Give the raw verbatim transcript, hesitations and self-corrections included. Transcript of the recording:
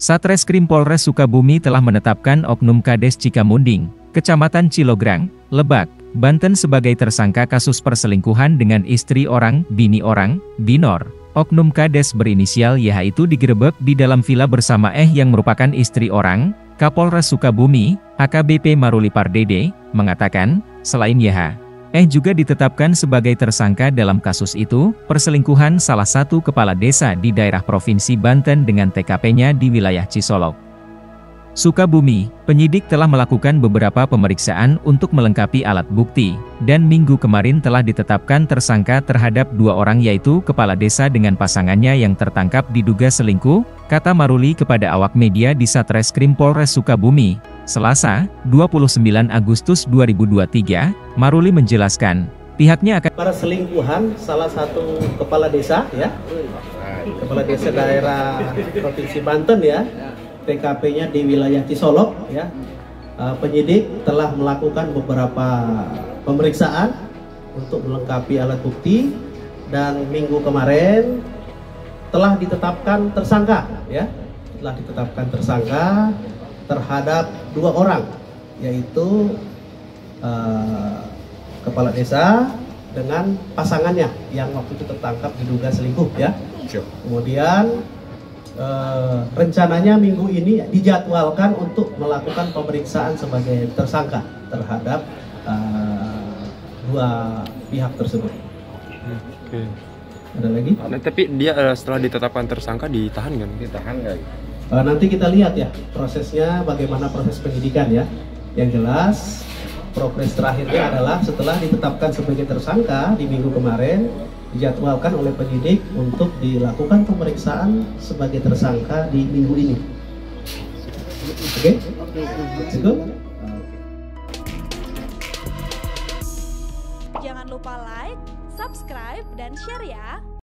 Satreskrim Polres Sukabumi telah menetapkan Oknum Kades Cikamunding, Kecamatan Cilograng, Lebak, Banten sebagai tersangka kasus perselingkuhan dengan istri orang, bini orang, Binor. Oknum Kades berinisial Y H itu digerebek di dalam villa bersama Eh yang merupakan istri orang. Kapolres Sukabumi, A K B P Maruli Pardede, mengatakan, selain Y H, Eh juga ditetapkan sebagai tersangka dalam kasus itu, perselingkuhan salah satu kepala desa di daerah Provinsi Banten dengan T K P-nya di wilayah Cisolok, Sukabumi. Penyidik telah melakukan beberapa pemeriksaan untuk melengkapi alat bukti, dan minggu kemarin telah ditetapkan tersangka terhadap dua orang yaitu kepala desa dengan pasangannya yang tertangkap diduga selingkuh, kata Maruli kepada awak media di Satreskrim Polres Sukabumi, Selasa, dua puluh sembilan Agustus dua ribu dua puluh tiga, Maruli menjelaskan, pihaknya akan perselingkuhan salah satu kepala desa ya, kepala desa daerah Provinsi Banten ya, T K P-nya di wilayah Cisolok ya. Uh, penyidik telah melakukan beberapa pemeriksaan untuk melengkapi alat bukti dan minggu kemarin telah ditetapkan tersangka ya, telah ditetapkan tersangka terhadap dua orang yaitu uh, kepala desa dengan pasangannya yang waktu itu tertangkap diduga selingkuh ya. Kemudian Uh, rencananya minggu ini dijadwalkan untuk melakukan pemeriksaan sebagai tersangka terhadap uh, dua pihak tersebut. Oke. Ada lagi? Nah, tapi dia uh, setelah ditetapkan tersangka ditahan kan? Ditahan nggak? Uh, nanti kita lihat ya prosesnya, bagaimana proses penyidikan ya. Yang jelas progres terakhirnya adalah setelah ditetapkan sebagai tersangka di minggu kemarin, dijadwalkan oleh penyidik untuk dilakukan pemeriksaan sebagai tersangka di minggu ini. Oke? Cukup? Jangan lupa like, subscribe, dan share ya!